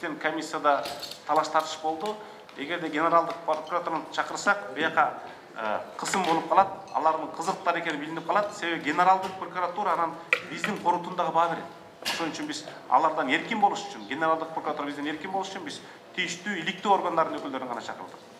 кеңештен комиссияда талаш тартыш болду. Эгерде генералдык прокуратураны чакырсак, бияка кысым болуп калат, алардын кызыктар экени билинип калат. Себеби генералдык прокуратура анан биздин корутундагы баа берет. Ошон үчүн биз алардан эркин болуш үчүн, генералдык прокуратура бизден эркин болуш үчүн биз тийиштүү иликтүү органдардын өкүлдөрүн гана чакырдык.